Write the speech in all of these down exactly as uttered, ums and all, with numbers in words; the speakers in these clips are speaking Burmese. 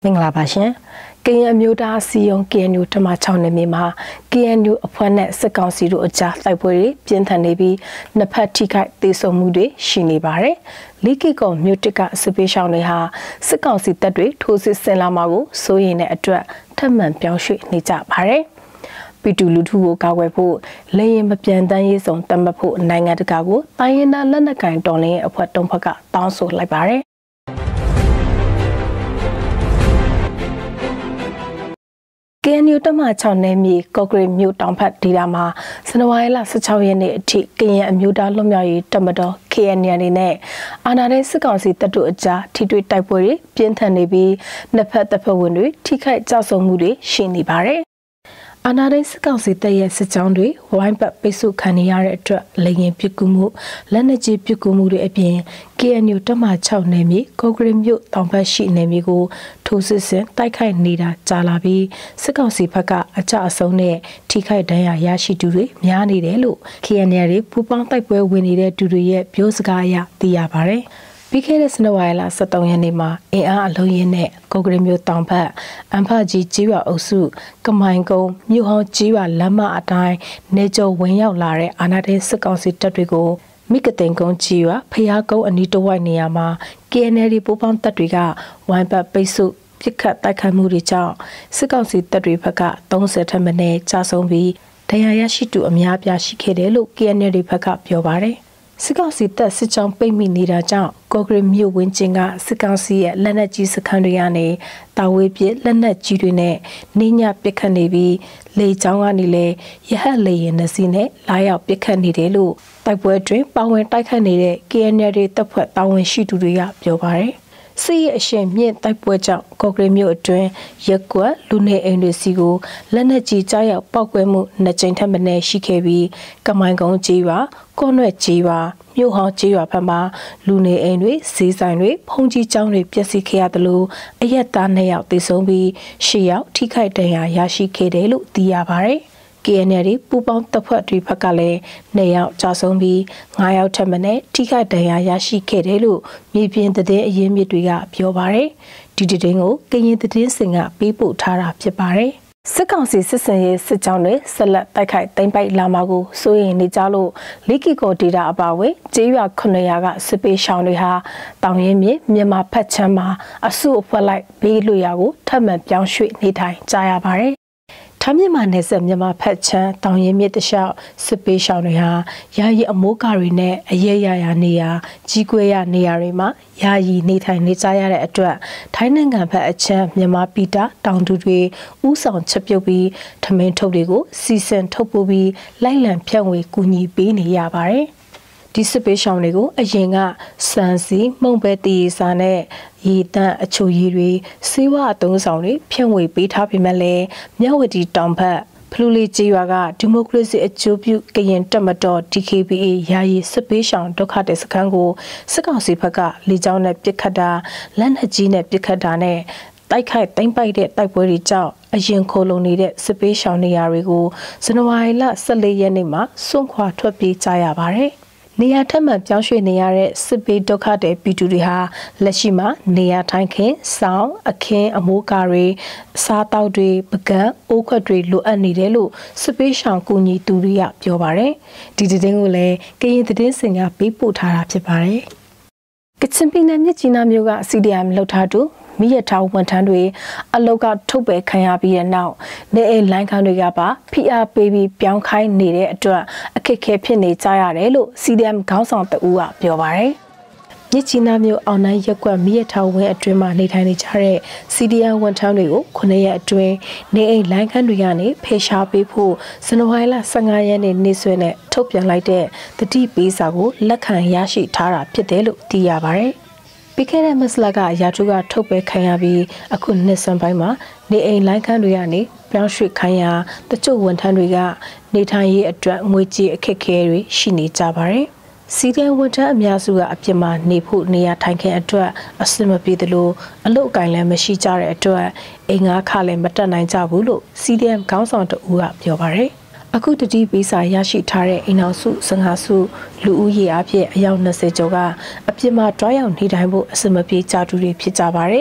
မင်္ဂလာပါရှင်။ ကရင်အမျိုးသားစီယုံ K N U ဓမ္မချောင်းနယ်မြေမှာ K N U အဖွဲ့နဲ့စစ်ကောင်စီတို့အကြားတိုက်ပွဲတွေပြင်းထန်နေပြီးနှစ်ဖက်ထိခိုက်ဒေဆုံးမှုတွေရှိနေပါတယ်။လီကီကောမြို့တစ်ကစစ်ပေးရှောင်းတွေဟာစစ်ကောင်စီတပ်တွေထိုးစစ်ဆင်လာမှာကိုစိုးရိမ်တဲ့အတွက်ထပ်မံပြောင်းရွှေ့နေကြပါတယ်။ပီတူလူထုကိုကာကွယ်ဖို့လေရင်မပြန်တမ်းရေးဆောင်တတ်မှတ်ဖို့နိုင်ငံတကာကိုတိုင်းရင်းသားလက်နက်ကိုင်တော်လှန်ရေးအဖွဲ့တုံးဖက်ကတောင်းဆိုလိုက်ပါတယ်။ K N U တပ်မချောင်းနယ်မြေကော့ဂရိတ်မြို့တောင်ဖက်ဒေသမှာဇန်နဝါရီလ十六ရက်နေ့အထိကရင်အမျိုးသားလွတ်မြောက်ရေးတပ်မတော် K N U အနေနဲ့အာဏာသိမ်းစစ်ကောင်စီတပ်တို့အကြားထိတွေ့တိုက်ပွဲတွေပြင်းထန်နေပြီးနှစ်ဖက်တပ်ဖွဲ့ဝင်တွေထိခိုက်ကြဆုံးမှုတွေရှိနေပါတယ်။အာဏာသိမ်းစစ်ကောင်စီတပ်ရဲ့စစ်ကြောင်းတွေဝိုင်းပတ်ပိတ်ဆို့ခံရတဲ့အတွက်လေရင်ပစ်ကူမှုလက်နက်ကြီးပစ်ကူမှုတွေအပြင် K N U တပ်မချောင်းနယ်မြေကော့ဂရိတ်မြို့တောင်ဖက်ရှိနယ်မြေကိုထိုးစစ်ဆင်တိုက်ခိုက်နေတာကြာလာပြီးစစ်ကောင်စီဘက်ကအကြအဆုံးနဲ့ထိခိုက်ဒဏ်ရာရရှိသူတွေများနေတယ်လို့ K N U တွေပူးပေါင်းတိုက်ပွဲဝင်နေတဲ့သူတွေရဲ့ပြောစကားအရသိရပါတယ်။ပြီးခဲ့တဲ့ဇန်နဝါရီလ十三ရက်နေ့မှာအင်အားအလုံးရင်းနဲ့ကော့ဂရိတ်မြို့တောင်ဘက်အန်ဖကြီးကြီးရွာအုပ်စုကမိုင်ကုန်းမြို့ဟောင်းကြီးရွာလမ်းမအတိုင်းနေကြုံဝင်ရောက်လာတဲ့အာဏာသိမ်းစစ်ကောင်စီတပ်တွေကိုမိကတိန်ကုန်းကြီးရွာဖျားကုန်းအနီးတစ်ဝိုက်နေရာမှာ K N U ပူးပေါင်းတပ်တွေကဝိုင်းပတ်ပိတ်ဆို့ပြစ်ခတ်တိုက်ခိုက်မှုတွေကြောင့်စစ်ကောင်စီတပ်တွေဘက်ကသုံးဆယ်ထက်မနည်းကြာဆုံးပြီးဒဏ်ရာရရှိသူအများပြားရှိခဲ့တယ်လို့ K N U တွေဘက်ကပြောပါတယ်စစ်ကောင်စီတပ်စစ်ကြောင်းပိတ်မိနေတာကြောင့်ကော့ဂရိတ်မြို့ဝင်းကျင်ကစစ်ကောင်စီရဲ့လက်နက်ကြီးစခန်းတွေကနေတာဝေးပစ်လက်နက်ကြီးတွေနဲ့နေညပစ်ခတ်နေပြီးလေကြောင်းကနေလည်းရဟတ်လေရင်နှစီနဲ့လာရောက်ပစ်ခတ်နေတယ်လို့တိုက်ပွဲတွင်ပါဝင်တိုက်ခတ်နေတဲ့ K N U တွေတပ်ဖွဲ့တာဝန်ရှိသူတွေကပြောပါတယ်စစ်ရဲ့အရှင်မြင့်တိုက်ပွဲကြောင့်ကော့ဂရိတ်မြို့အတွင်းရက်ကွက်လူနေအိမ်တွေစီကိုလက်နက်ကြီးကြားရောက်ပောက်ကွဲမှုနှစ်ကြိမ်ထက်မနည်းရှိခဲ့ပြီးကမိုင်ကုန်းကြီးရွာကော့နွဲ့ကြီးရွာမြို့ဟောင်းကြီးရွာဘက်မှာလူနေအိမ်တွေဈေးဆိုင်တွေဖုန်ကြီးကျောင်းတွေပျက်စီးခဲ့ရတယ်လို့အရက်သားနှစ်ယောက်သေဆုံးပြီးရှစ်ယောက်ထိခိုက်ဒဏ်ရာရရှိခဲ့တယ်လို့သိရပါတယ်K N U ပူပေါင်းတပ်ဖွဲ့တွေဘက်ကလည်းနှစ်ယောက်ကြာဆုံးပြီးငါးယောက်ထက်မနည်းထိခိုက်ဒဏ်ရာရရှိခဲ့တယ်လို့မြေပြင်သတင်းအရင်းမြစ်တွေကပြောပါတယ်။ဒီသတင်းကိုကရင်သတင်းစင်ကပေးပို့ထားတာဖြစ်ပါတယ်။စစ်ကောင်စီစစ်စင်ရေးစစ်ကြောင်းတွေဆက်လက်တိုက်ခိုက်သိမ်းပိုက်လာမှာကိုစိုးရိမ်နေကြလို့လီကီကိုဒေတာအပါအဝင်ကျေးရွာခုနှစ်ရာကစစ်ပေးရှောင်းတွေဟာတောင်ရင်းမြစ်မြန်မာဖက်ချမ်းမှာအစုအဖွဲ့လိုက်ဘေးလွရာကိုထပ်မံပြောင်းရွှေ့နေထိုင်ကြရပါတယ်ထမ်းမြန်မာနယ်စပ်မြန်မာဖက်ချမ်းတောင်ရင်မြစ်တလျှောက်စစ်ပေးရှောင်းတွေဟာယာယီအမိုးကာတွေနဲ့အရဲရရနေရာကြီးကွဲရနေရာတွေမှာယာယီနေထိုင်နေကြရတဲ့အတွက်ထိုင်းနိုင်ငံဘက်အချမ်းမြန်မာပြည်တာတောင်သူတွေဥဆောင်ချက်ပြုတ်ပြီးထမင်းထုတ်တွေကိုစီစဉ်ထုတ်ပို့ပြီးလိုက်လံဖြန့်ဝေကူညီပေးနေရပါတယ်ဒီစစ်ပေးရှောင်းတွေကိုအရင်ကစံစီမှုန့်ပဲတီစာနဲ့ရေတန့်အချိုရည်တွေစေဝအသုံးဆောင်တွေဖြန့်ဝေပေးထားပေမဲ့လည်းမြဝတီတောင်ဘက်ဖလူလီကျေးရွာကဒီမိုကရေစီအကျိုးပြုကရင်တပ်မတော် D K B A ယာယီစစ်ပေးရှောင်းဒုက္ခတဲ့စခန်းကိုစစ်ကောင်စီဘက်ကလေကြောင်းနဲ့ပစ်ခတ်တာလက်နက်ကြီးနဲ့ပစ်ခတ်တာနဲ့တိုက်ခိုက်သိမ်းပိုက်တဲ့တိုက်ပွဲတွေကြောင့်အရင်ခိုးလုံနေတဲ့စစ်ပေးရှောင်းနေရာတွေကိုဇန်နဝါရီလ十四ရက်နေ့မှာစွန့်ခွာထွက်ပြေးကြရပါတယ်နေရာထပ်မံပြောင်းရွှေ့နေရတဲ့စစ်ပေးဒုက္ခတဲ့ပြည်သူတွေဟာလက်ရှိမှာနေရာထိုင်ခင်းစောင်းအခင်းအမိုးကာတွေစားတောက်တွေပကံအိုးခွက်တွေလိုအပ်နေတယ်လို့စစ်ပေးရှောင်ကူညီသူတွေကပြောပါတယ်ဒီသတင်းကိုလည်းကရင်သတင်းစင်ကပေးပို့ထားတာဖြစ်ပါတယ်ကချင်ပြည်နယ်မြစ်ကြီးနားမြို့က C D M လှုပ်ထားသူမိရထားဝန်ထမ်းတွေအလောက်ကထုတ်ပယ်ခံရပြီးတဲ့နောက်နေအိမ်လိုင်းခန်းတွေကပါဖိအားပေးပြီးပြောင်းခိုင်းနေတဲ့အတွက်အခက်အခဲဖြစ်နေကြရတယ်လို့ C D M ခေါင်းဆောင်တဦးကပြောပါတယ်။မြစ်ကြီးနားမြို့အောင်နိုင်ရက်ကွက်မိရထားဝင်းအတွင်းမှာနေထိုင်နေကြတဲ့ C D M ဝန်ထမ်းတွေကိုခုနှစ်ရက်အတွင်းနေအိမ်လိုင်းခန်းတွေကနေဖေရှားပေးဖို့ဇန်နဝါရီလ十五ရက်နေ့နေ့စွဲနဲ့ထုတ်ပြန်လိုက်တဲ့တတိပေးစာကိုလက်ခံရရှိထားတာဖြစ်တယ်လို့သိရပါတယ်။ပြီးခဲ့တဲ့မစလကရာထူးကထုတ်ပယ်ခံရပြီးအခုနှစ်စံပိုင်းမှာနေအိမ်လိုင်းခန်းတွေကနေပြောင်းရွှေ့ခိုင်းရာတချို့ဝန်ထမ်းတွေကနေထိုင်ရေးအတွက်ငွေကြေးအခက်အခဲတွေရှိနေကြပါတယ်။စီဒီအမ်ဝန်ထမ်းအများစုကအပြစ်မှာနေဖို့နေရာထိုင်ခင်းအတွက်အဆင်မပြေသလိုအလုပ်အကင်လည်းမရှိကြတဲ့အတွက်အိမ်ငါးခလည်းမတက်နိုင်ကြဘူးလို့ C D M ခေါင်းဆောင်တဦးကပြောပါတယ်။အခုတတိပေးစာရရှိထားတဲ့အိမ်အောင်စုစငါစုလူဦးရေအဖြစ်အယောက်နှစ်ဆယ်ကျော်ကအပြစ်မှာတွားရောက်နေထိုင်ဖို့အစမပြေကြသူတွေဖြစ်ကြပါတယ်။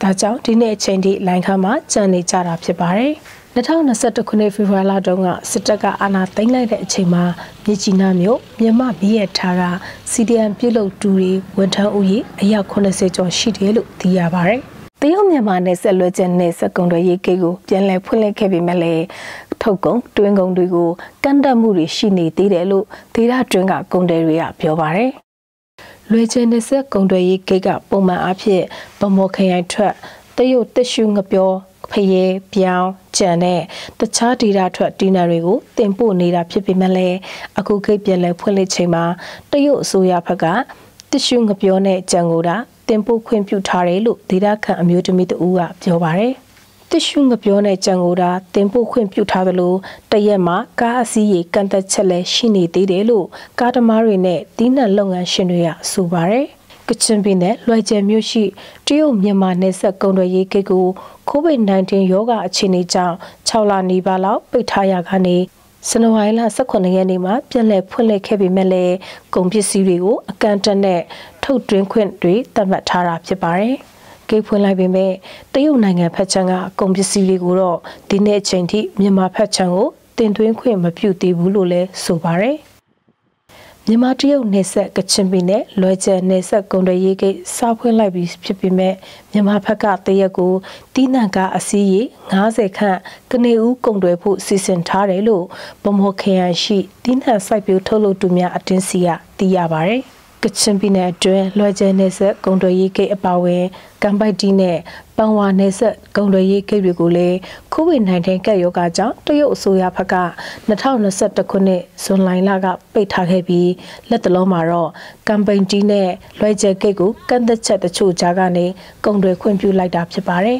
ဒါကြောင့်ဒီနေ့အချိန်ထိလိုင်းခါမှာကြံနေကြတာဖြစ်ပါတယ်။၂၀၂၁ခုနှစ်ဖေဖော်ဝါရီလတုန်းကစစ်တပ်ကအာဏာသိမ်းလိုက်တဲ့အချိန်မှာမြစ်ကြီးနားမြို့မြန်မာပြည်ရဲ့ထားက စီ ဒီ အမ် ပြုလုပ်တူတွေဝန်ထမ်းဦးရေအယောက်ခုနှစ်ဆယ်ကျော်ရှိတယ်လို့သိရပါတယ်။တရုတ်မြန်မာနယ်စပ်လွှဲချက်နယ်စပ်ကုန်တွေရေးကိကိုပြန်လည်ဖွင့်လှစ်ခဲ့ပေမဲ့လည်းထုတ်ကုန်တွင်းကုန်တွေကိုကန့်တက်မှုတွေရှိနေသေးတယ်လို့ဒေသတွင်းကကုန်တယ်တွေကပြောပါတယ်။လွှဲချက်နယ်စပ်ကုန်တွေရေးကိကပုံမှန်အဖြစ်ဗမော်ခရိုင်ထွက်တရုတ်တစ်ရှူငပြောဖရဲပြောင်းကြံနဲ့တခြားဒေတာထွက်ဒီနာတွေကိုတင်ပို့နေတာဖြစ်ပေမဲ့လည်းအခုကိပြန်လဲဖွင့်လှစ်ချိန်မှာတရုတ်အစိုးရဘက်ကတရှူငပြောနဲ့ကြံကိုတာတင်ပို့ခွင့်ပြုထားတယ်လို့ဒေတာခန့်အမျိုးသမီးတဦးကပြောပါတယ်တရှူငပြောနဲ့ကြံကိုတာတင်ပို့ခွင့်ပြုထားသလိုတရက်မှာကားအစီးရေကန့်သက်ချက်လည်းရှိနေသေးတယ်လို့ကားသမားတွေနဲ့ဒီနက်လုပ်ငန်းရှင်တွေကဆိုပါတယ်ကချင်ပြည်နယ်လွှဲကျယ်မြို့ရှိတရုတ်မြန်မာနယ်စပ်ကုန်သွယ်ရေးဂိတ်ကိုကိုဗစ်-၁၉ ရောဂါအခြေအနေကြောင့်၆လနီးပါးလောက်ပိတ်ထားရကနေဇန်နဝါရီလ၁၇ရက်နေ့မှာပြန်လည်ဖွင့်လှစ်ခဲ့ပေမဲ့လည်းကုန်ပစ္စည်းတွေကိုအကန့်အသတ်နဲ့ထုတ်သွင်းခွင့်တွေသတ်မှတ်ထားတာဖြစ်ပါတယ်။ဂိတ်ဖွင့်လိုက်ပေမဲ့တရုတ်နိုင်ငံဖက်ချန်ကကုန်ပစ္စည်းတွေကိုတော့ဒီနေ့အချိန်ထိမြန်မာဖက်ချန်ကိုတင်သွင်းခွင့်မပြုသေးဘူးလို့လည်းဆိုပါတယ်။မြန်မာတရုတ်နယ်စပ်ကချင်ပြည်နယ်လွယ်ကျယ်နယ်စပ်ကုန်သွယ်ရေးဂိတ်စဖွင့်လိုက်ပြီးဖြစ်ပေမဲ့မြန်မာဘက်ကတရက်ကိုတီးနှံကားအစီးရေ၅၀ခန့်ကနေဦးကုန်သွယ်ဖို့စီစဉ်ထားတယ်လို့ဗမော်ခရိုင်ရှိတီးနှံစိုက်ပျိုးထုတ်လုပ်သူများအတင်းစီကသိရပါတယ်ကချင်ပြည်နယ်အတွင်းလွယ်ကျယ်နယ်စပ်ကုန်သွယ်ရေးဂိတ်အပါအဝင်ကမ်ပိုက်တီနဲ့ပန်ဝါနယ်စပ်ကုန်သွယ်ရေးဂိတ်တွေကိုလည်းကိုဗစ်-၁၉ ကပ်ရောဂါကြောင့်တရုတ်အစိုးရဘက်က၂၀၂၁ခုနှစ်ဇွန်လလကပိတ်ထားခဲ့ပြီးလက်တလုံးမှာတော့ကမ်ပိုက်တီနဲ့လွယ်ကျယ်ဂိတ်ကိုကန့်သက်ချက်တချို့ကြားကနေကုန်သွယ်ခွင့်ပြုလိုက်တာဖြစ်ပါတယ်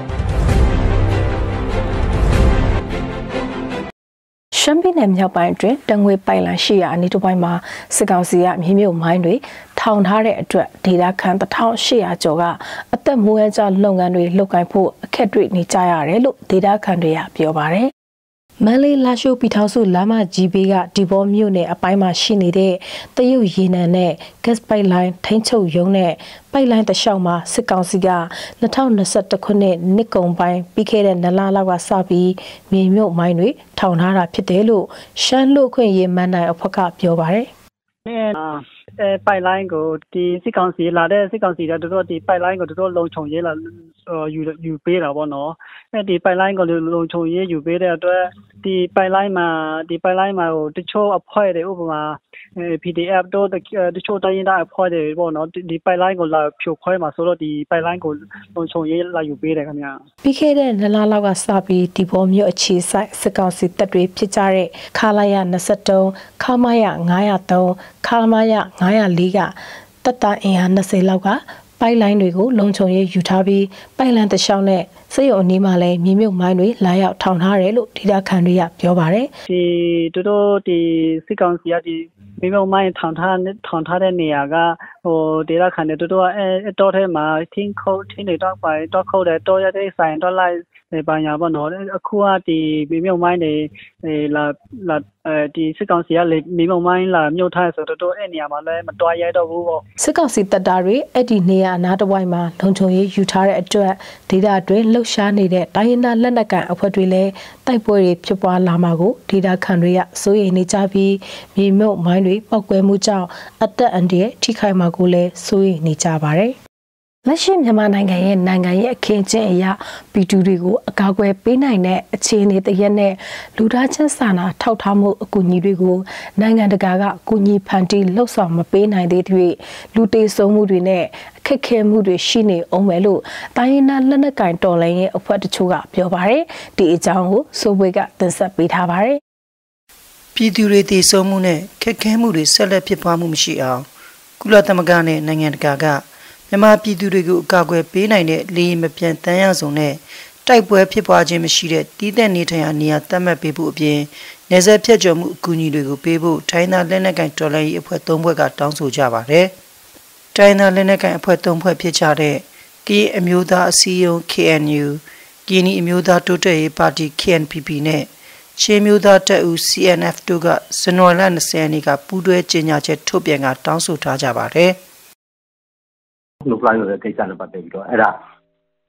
ရှမ်းပြည်နယ်မြောက်ပိုင်းအတွင်းတငွေပိုင်လန်ရှိရာအနီးတစ်ပိုင်းမှာစစ်ကောင်စီကမြေမြုပ်မိုင်းတွေထောင်ထားတဲ့အတွက်ဒေသခံတစ်ထောင်ရှစ်ရာကျော်ကအသက်မွေးဝမ်းကြောင်းလုပ်ငန်းတွေလုပ်ကိုင်ဖို့အခက်တွေ့နေကြရတယ်လို့ဒေသခံတွေကပြောပါတယ်။မန္တလေးလာရှိုးပြည်ထောင်စုလမ်းမကြီးဘေးကဒီဘောမြို့နယ်အပိုင်းမှာရှိနေတဲ့တရုတ်ရေနံနဲ့ gas pipeline ထိန်းချုပ်ရုံးနဲ့ပိုက်လိုင်းတစ်လျှောက်မှာစစ်ကောင်စီက၂၀၂၁ခုနှစ်နှစ်ကုန်ပိုင်းပြီးခဲ့တဲ့နလလောက်ကစပြီးမြေမြုပ်မိုင်းတွေထောင်ထားတာဖြစ်တယ်လို့ရှမ်းလူခွင့်ရေးမန်နိုင်အဖွဲ့ကပြောပါတယ်။အဲပိုက်လိုင်းကိုဒီစစ်ကောင်စီလာတဲ့စစ်ကောင်စီကတို့ဒီပိုက်လိုင်းကိုတို့လုံခြုံရေးလာယူယူပေးတာပေါ့နော်။အဲဒီပိုက်လိုင်းကိုလုံခြုံရေးယူပေးတဲ့အတွက်ဒီပိုက်လိုင်းမှာဒီပိုက်လိုင်းမှာဟိုတချို့အဖွဲ့တွေဥပမာ ပီ ဒီ အက်ဖ် တို့တချို့တိုင်းရင်းသားအဖွဲ့တွေပေါ့နော်ဒီပိုက်လိုင်းကိုလာဖြိုခွဲမှာဆိုတော့ဒီပိုက်လိုင်းကိုလုံခြုံရေးလာယူပေးတယ်ခင်ဗျာပြီးခဲ့တဲ့နလလောက်ကစပြီးဒီဘောမျိုးအခြေဆိုင်စစ်ကောင်စီတပ်တွေဖြစ်ကြတဲ့ခလာရ၂၃ခမရ၅၀၃ခမရ၅၀၄ကတပ်သားအင်အား၂၀လောက်ကပိုက်လိုင်းတွေကိုလုံခြုံရေးယူထားပြီးပိုက်လန်တလျှောက်နဲ့စစ်ရုံအနီးမှာလည်းမြေမြုပ်မိုင်းတွေလာရောက်ထောင်ထားတယ်လို့ဒေသခံတွေကပြောပါတယ်ဒီတို့ဒီစစ်ကောင်စီကဒီမြေမြုပ်မိုင်းထောင်ထားထောင်ထားတဲ့နေရာကဟိုဒေသခံတွေတို့အဲတော့ထဲမှာထင်းခုတ်ထင်းတွေတော့ပိုင်တော့ခုတ်တယ်တော့ရတဲ့ဆိုင်တော့လိုက်ဘာညာပေါ့နော်အခုကဒီမြေမြုပ်မိုင်းတွေလာလာအဲဒီစစ်ကောင်စီကလေမြေမြုပ်မိုင်းလာမြုပ်ထားဆိုတော့တို့အဲ့နေရာမှာလည်းမတွားရဲတော့ဘူးပေါ့စစ်ကောင်စီတပ်သားတွေအဲ့ဒီနေရာအနားတစ်ဝိုက်မှာလုံခြုံရေးယူထားတဲ့အတွက်ဒေသအတွင်းလှုပ်ရှားနေတဲ့တိုင်းရင်းသားလက်နက်ကိုင်အဖွဲ့တွေလည်းတိုက်ပွဲတွေဖြစ်ပွားလာမှာကိုဒေသခံတွေကစိုးရိမ်နေကြပြီးမြေမြုပ်မိုင်းတွေပောက်ကွဲမှုကြောင့်အသက်အန္တရာယ်ထိခိုက်မှာကိုလည်းစိုးရိမ်နေကြပါတယ်လက်ရှိမြန်မာနိုင်ငံရဲ့နိုင်ငံရဲ့အခင်းကျင်းအရာပြည်သူတွေကိုအကာအကွယ်ပေးနိုင်တဲ့အခြေအနေတရက်နဲ့လူသားချင်းစာနာထောက်ထားမှုအကူအညီတွေကိုနိုင်ငံတကာကကူညီဖန်တီးလှုပ်ဆောင်မပေးနိုင်သေးသည့်လူတေဆုံးမှုတွေနဲ့အခက်ခဲမှုတွေရှိနေအောင်ပဲလို့တိုင်းရင်းသားလက်နက်ကိုင်တော်လှန်ရေးအဖွဲ့တချို့ကပြောပါတယ်ဒီအကြောင်းကိုစိုးဝေကတင်ဆက်ပေးထားပါတယ်ပြည်သူတွေတေဆုံးမှုနဲ့ခက်ခဲမှုတွေဆက်လက်ဖြစ်ပွားမှုမရှိအောင်ကုလသမဂ္ဂနဲ့နိုင်ငံတကာကမြန်မာပြည်သူတွေကိုအကာအကွယ်ပေးနိုင်တဲ့လေမပြန်တန်းရဆုံးနဲ့တိုက်ပွဲဖြစ်ပွားခြင်းမရှိတဲ့တည်တဲ့နေထိုင်ရာနေရာသတ်မှတ်ပေးဖို့အပြင်နေဆက်ဖြတ်ကျော်မှုအကူအညီတွေကိုပေးဖို့ထိုင်းသားလက်နက်ကိုင်တော်လှန်ရေးအဖွဲ့၃ဖွဲ့ကတောင်းဆိုကြပါတယ်။ထိုင်းသားလက်နက်ကိုင်အဖွဲ့၃ဖွဲ့ဖြစ်ကြတဲ့ကရင်အမျိုးသားအစည်းအရုံး ကေ အန် ယူ ကရင်အမျိုးသားတိုးတက်ရေးပါတီ ကေ အန် ပီ ပီ နဲ့ချင်းမျိုးသားတပ်ဦး စီ အန် အက်ဖ် တို့ကဇန်နဝါရီလ၂၀ရက်နေ့ကပူးတွဲကြေညာချက်ထုတ်ပြန်ကတောင်းဆိုထားကြပါတယ်။လုပ်လိုက်ရတဲ့ကိစ္စနဲ့ပတ်သက်ပြီးတော့အဲ့ဒါ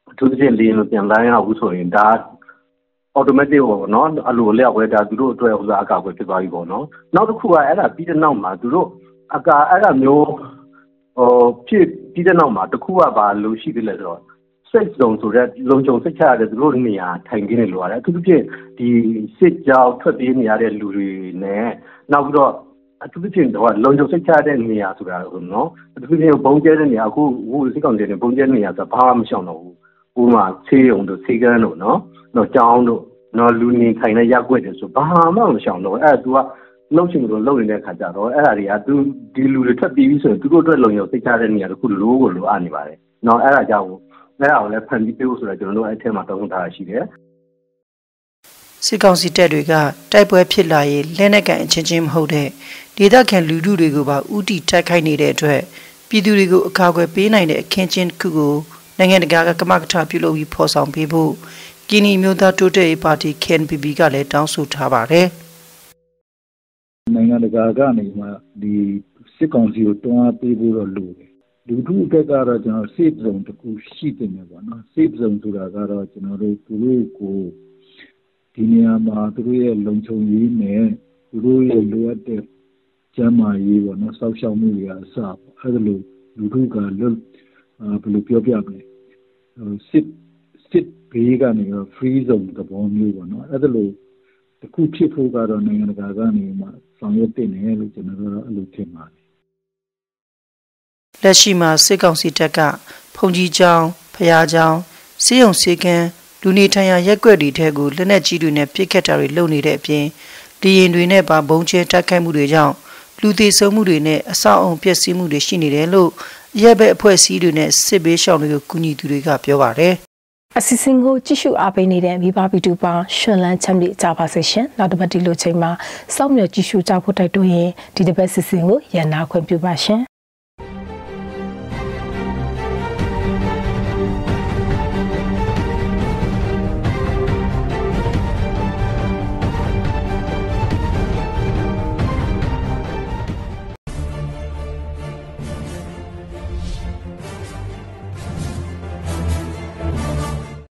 သူတို့ချင်းလေးမပြန်လိုင်းရဘူးဆိုရင်ဒါ automatic ပေါ့နော်အလိုလျောက်ပဲဒါသူတို့အတွက်ဥစားအကာအကွယ်ဖြစ်သွားပြီပေါ့နော်နောက်တစ်ခုကအဲ့ဒါပြီးတဲ့နောက်မှာသူတို့အကာအဲ့ဒါမျိုးဟိုဖြစ်ပြီးတဲ့နောက်မှာတစ်ခုကပါလို့ရှိသေးလဲဆိုတော့စိတ်စုံဆိုတဲ့လုံခြုံစိတ်ချရတဲ့သူတို့နေရာထိုင်ခင်းနေလို့ရတယ်အထူးသဖြင့်ဒီစစ်ကြောက်ထွက်ပြေးနေရတဲ့လူတွေနဲ့နောက်ပြီးတော့အထူးသဖြင့်တော့လုံခြုံစိတ်ချတဲ့နေရာဆိုတာဟုတ်နော်အထူးသဖြင့်ဘုံကျဲတဲ့နေရာအခုဟိုစစ်ကောင်စီတွေဘုံကျဲတဲ့နေရာဆိုဘာမှမရှောင်တော့ဘူးဥမာဆေးရုံတို့ဆေးကန်းတို့နော်တော့ကျောင်းတို့နော်လူနေထိုင်တဲ့ရက်ွက်တယ်ဆိုဘာမှမရှောင်တော့အဲ့ဒါ तू ကလှုပ်ချင်လို့လှုပ်နေတဲ့ခါကျတော့အဲ့ဒါတွေက तू ဒီလူတွေထွက်ပြီးပြီဆိုရင်သူတို့အတွက်လုံခြုံစိတ်ချတဲ့နေရာတခုလိုကိုလိုအပ်နေပါတယ်နော်အဲ့ဒါကြောင့်အဲ့ဒါကိုလည်းဖန်ပြီးပြောဆိုတော့ကျွန်တော်တို့အဲ့ထဲမှာတောင်းထားတာရှိတယ်စစ်ကောင်စီတပ်တွေကတိုက်ပွဲဖြစ်လာရင်လက်နက်ကန်အချင်းချင်းမဟုတ်တဲ့ဒေသခံလူထုတွေကိုပါဥတီတိုက်ခိုက်နေတဲ့အတွက်ပြည်သူတွေကိုအကာအကွယ်ပေးနိုင်တဲ့အခင်းချင်းတစ်ခုကိုနိုင်ငံတကာကကမကထပြုလုပ်ပြီးဖော်ဆောင်ပေးဖို့ကီနီမျိုးသားတိုးတက်ရေးပါတီ K N P P ကလည်းတောင်းဆိုထားပါတယ်နိုင်ငံတကာကနေမှဒီစစ်ကောင်စီကိုတွန်းအားပေးဖို့တော့လိုတယ်လူထုအတွက်ကတော့ကျွန်တော် safe zone တခုရှိတင်တယ်ပေါ့နော် safe zone ဆိုတာကတော့ကျွန်တော်တို့သူတို့ကိုဒီနေရာမှာသူတို့ရဲ့လုံခြုံရေးနဲ့သူတို့ရဲ့လိုအပ်တဲ့ကျန်းမာရေးပေါ့နော်စောင့်ရှောက်မှုတွေအစပေါ့အဲ့ဒါလိုလူထုကလွတ်ဘယ်လိုပြောပြမလဲစစ်စစ်ဘေးကနေတော့ free zone သဘောမျိုးပေါ့နော်အဲ့ဒါလိုတခုဖြစ်ဖို့ကတော့နိုင်ငံတကာကနေမှဆောင်ရွက်တင်တယ်လို့ကျွန်တော်တို့အဲ့လိုထင်ပါတယ်လက်ရှိမှာစစ်ကောင်စီတပ်ကဖုန်ကြီးကျောင်းဖျားကျောင်းစီးရုံစီကန်းလူနေထိုင်ရာရက်ွက်တွေထဲကိုလက်နက်ကြီးတွေနဲ့ပစ်ခတ်တာတွေလုပ်နေတဲ့အပြင်လေရင်တွေနဲ့ပါဘုံကျဲတိုက်ခိုက်မှုတွေကြောင့်လူသေးဆုံးမှုတွေနဲ့အဆောက်အုံပျက်စီးမှုတွေရှိနေတယ်လို့ရဲဘက်အဖွဲ့အစည်းတွေနဲ့စစ်ဘေးရှောင်တွေကိုကူညီသူတွေကပြောပါတယ်အစီအစဉ်ကိုကြည့်ရှုအားပေးနေတဲ့မိဘဗီဒီယိုပေါင်းရှင်လန်းချမ်းမြေကြပါစေရှင်နောက်တစ်ပတ်ဒီလိုချိန်မှာစောင့်မျှော်ကြည့်ရှုကြဖို့တိုက်တွန်းရင်ဒီတစ်ပတ်စီစဉ်ကိုရန်နာခွင့်ပြုပါရှင်